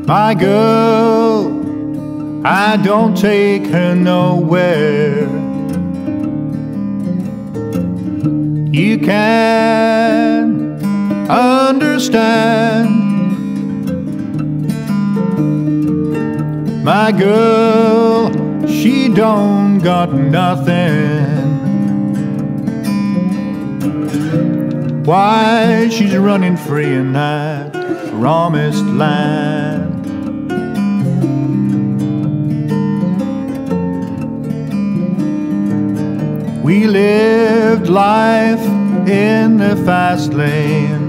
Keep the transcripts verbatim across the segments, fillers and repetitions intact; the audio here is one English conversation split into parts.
My girl, I don't take her nowhere. You can understand. My girl, she don't got nothing. Why she's running free in that promised land. We lived life in the fast lane,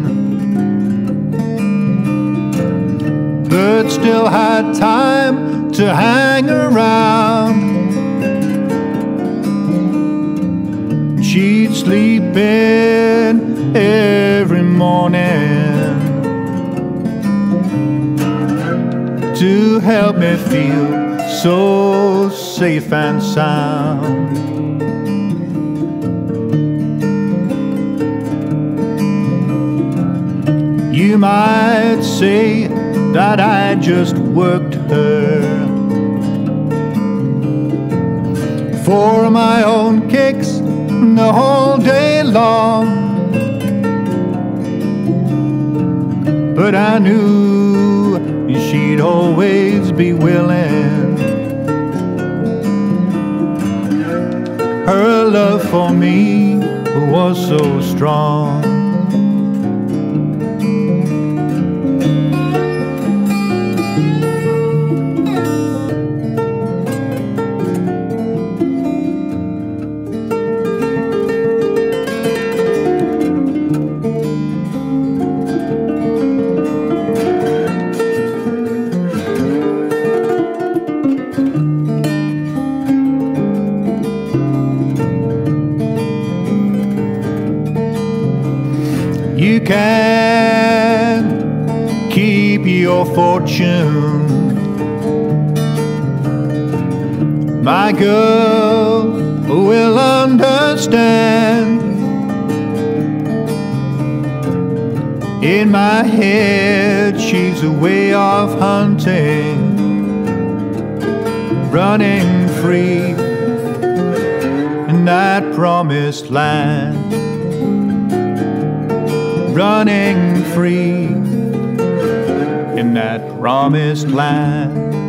but still had time to hang around. She'd sleep in every morning to help me feel so safe and sound. You might say that I just worked her for my own kicks the whole day long, but I knew she'd always be willing. Her love for me was so strong. You can keep your fortune, my girl will understand. In my head she's a way of hunting, running free in that promised land. Running free in that promised land.